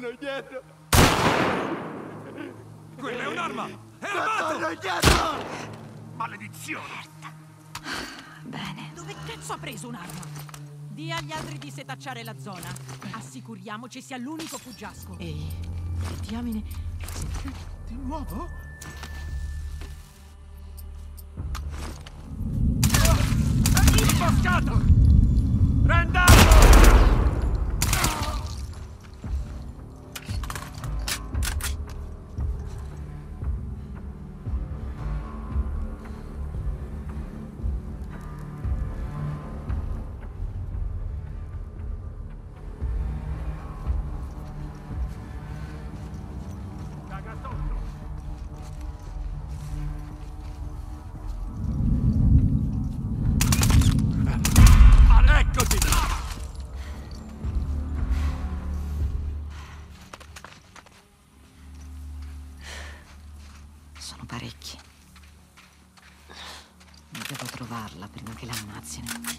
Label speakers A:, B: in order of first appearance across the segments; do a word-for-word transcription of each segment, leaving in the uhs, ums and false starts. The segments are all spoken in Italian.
A: torno indietro!
B: Quella è un'arma! È
A: Non
B: armato!
A: torno indietro!
B: Maledizione!
C: Bene.
D: Dove cazzo ha preso un'arma? Dì agli altri di setacciare la zona. Assicuriamoci sia l'unico fuggiasco.
C: Ehi, che diamine...
A: Di nuovo?
B: Imboscato! Rendato! Eccoti!
C: Sono parecchi. Devo trovarla prima che la ammazzino.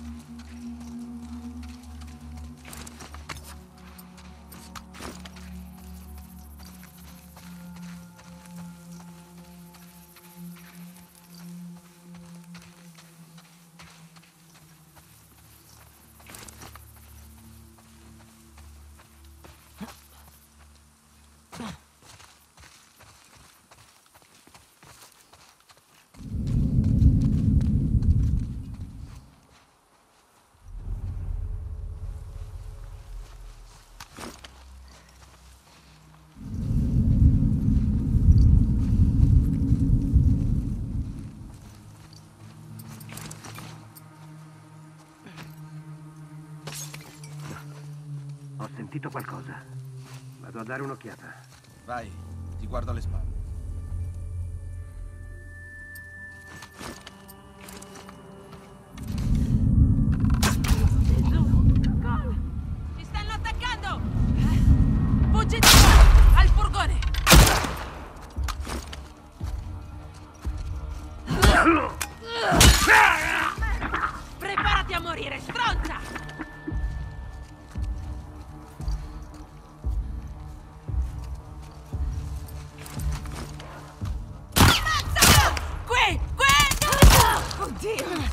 E: Ho sentito qualcosa. Vado a dare un'occhiata.
A: Vai, ti guardo alle spalle.
D: Ci stanno attaccando! Fuggi di qua! Al furgone! Preparati a morire, stronza! Qui! Qui! Oddio!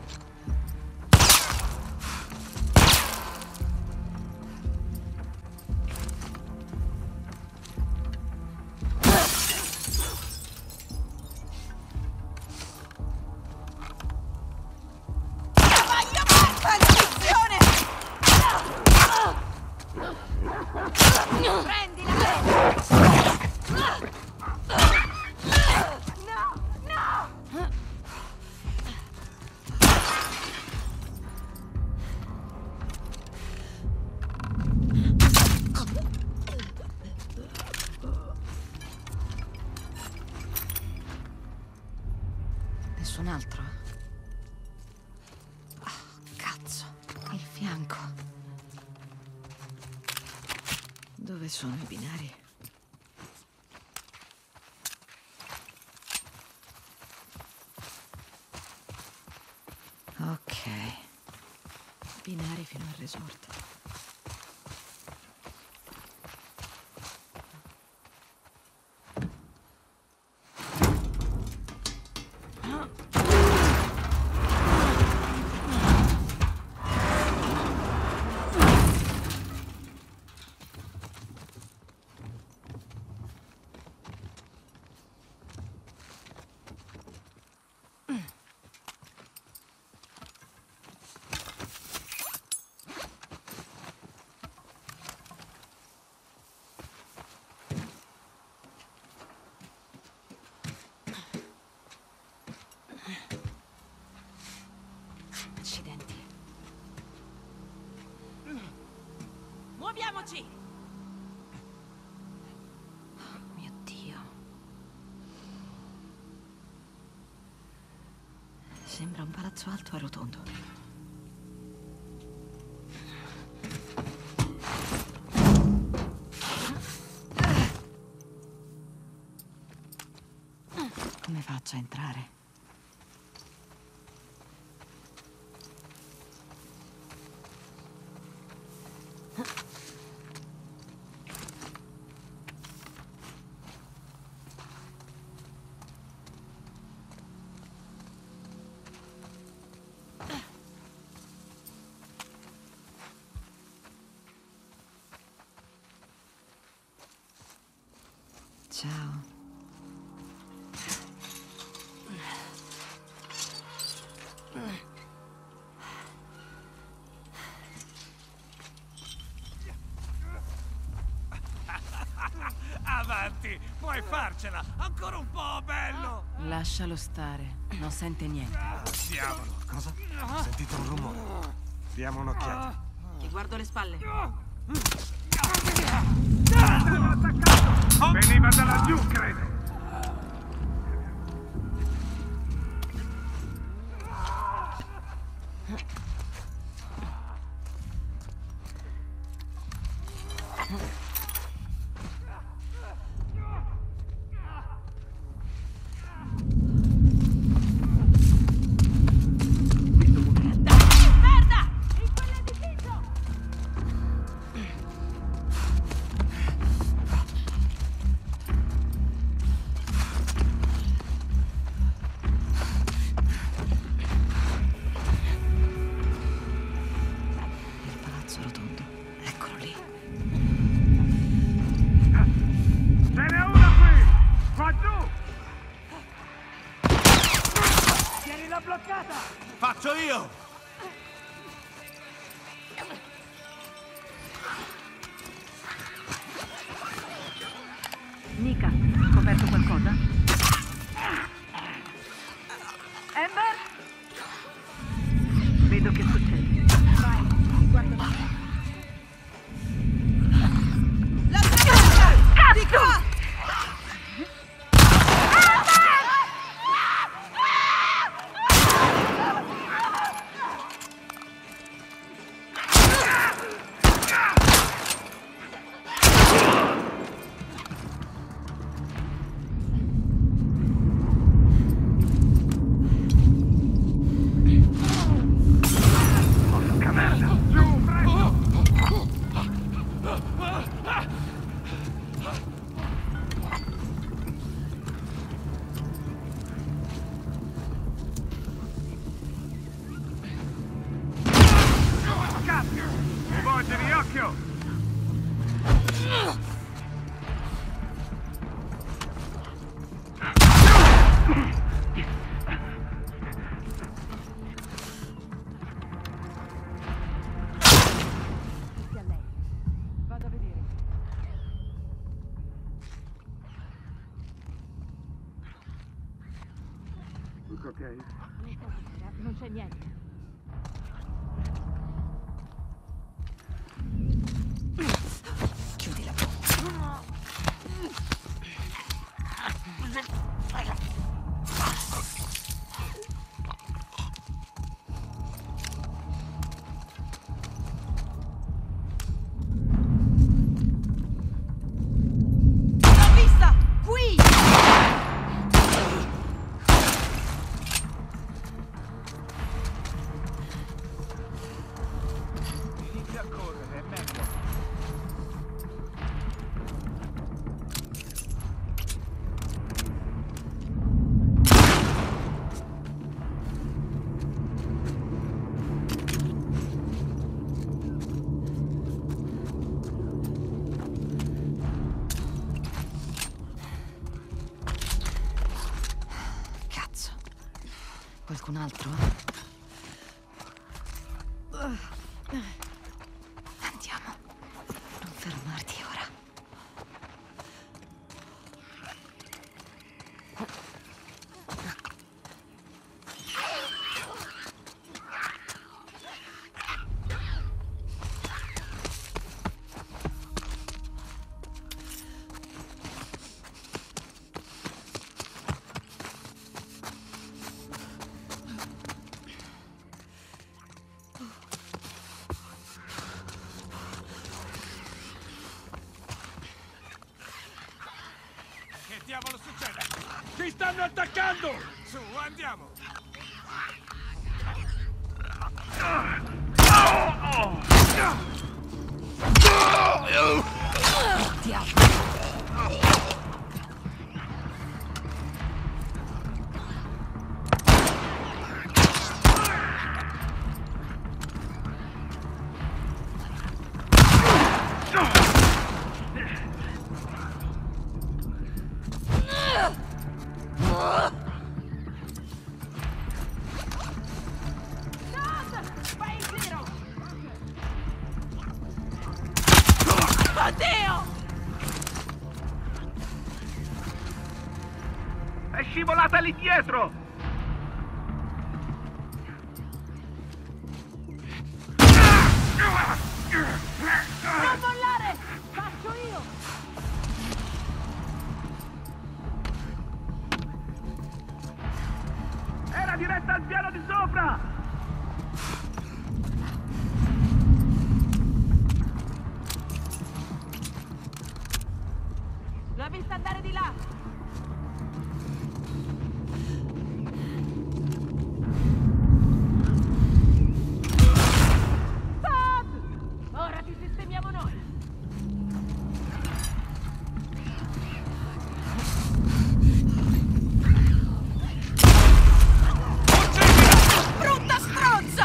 C: Nessun altro? Oh, cazzo. Il fianco. Dove sono i binari? Ok. Binari fino al resort. Accidenti.
D: Muoviamoci!
C: Oh, mio Dio. Sembra un palazzo alto e rotondo. Come faccio a entrare? Ciao.
B: Avanti, puoi farcela! Ancora un po', bello!
C: Lascialo stare, non sente niente.
B: Diavolo, cosa? Ho sentito un rumore. Diamo un'occhiata.
D: Ti guardo le spalle.
E: Veniva da laggiù, credo.
C: Il palazzo rotondo. Eccolo lì.
E: Ce n'è una qui! Qua giù! Tienila bloccata!
A: Faccio io!
F: Nika, scoperto qualcosa? Ember? Vedo che succede.
D: Vai, ti guardo le spalle. La traversa! Di qua!
E: Rivolgili occhio!
D: Sia lei. Vado a vedere.
E: Tutto ok?
D: Non c'è niente.
C: Chiudi la bocca.
D: L'ho vista! Qui!
A: Inizia a correre, è meglio.
C: Cazzo. Qualcun altro? Andiamo. Non fermarti ora.
B: Che diavolo succede? Ci stanno attaccando! Su, andiamo!
D: Oddio!
E: È scivolata lì dietro!
D: Non mollare! Faccio io!
E: Era diretta al piano di sopra!
D: L'ho vista andare di là! Todd! Ora ti sistemiamo noi! Brutta stronza!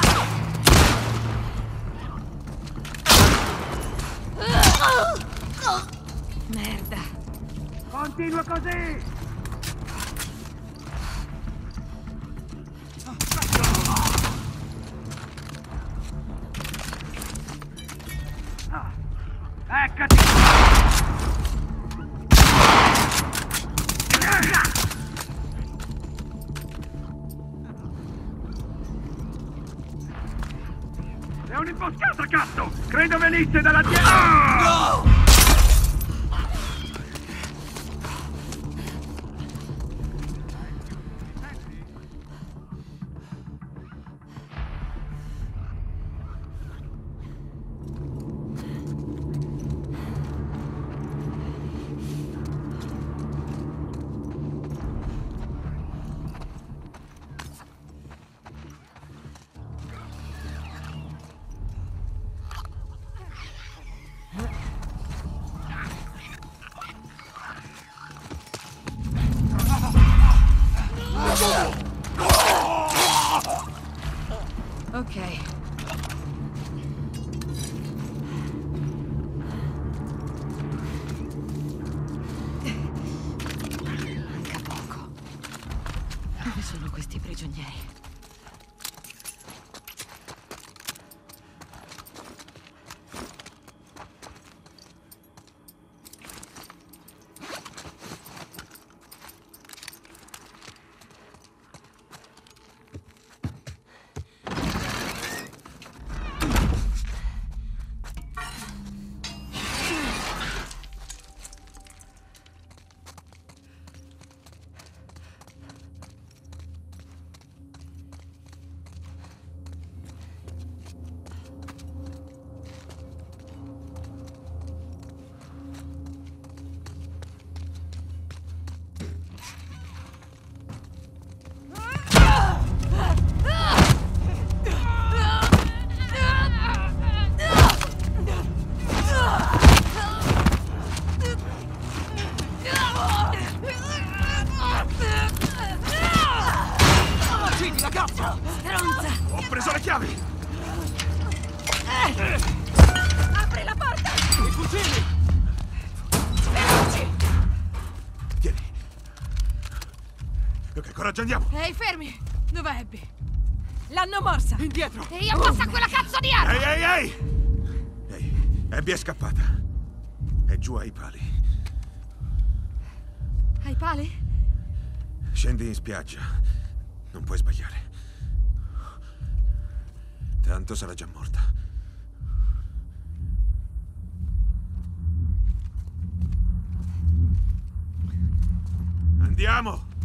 C: Merda.
E: Continua così! Ah, eccati! È un'imboscata, cazzo! Credo venisse dalla dietro!
C: Ok. Manca poco. Dove sono questi prigionieri? Stronza!
B: Ho preso le chiavi!
D: Apri la porta!
B: I fucili!
D: Veloci!
B: Tieni. Ok, coraggio, andiamo!
C: Ehi, fermi! Dov'è Abby?
D: L'hanno morsa!
B: Indietro!
C: Ehi, abbassa quella cazzo di arma!
B: Ehi, ehi, ehi! Ehi, Abby è scappata. È giù ai pali.
C: Ai pali?
B: Scendi in spiaggia. Non puoi sbagliare. Tanto sarà già morta. Andiamo!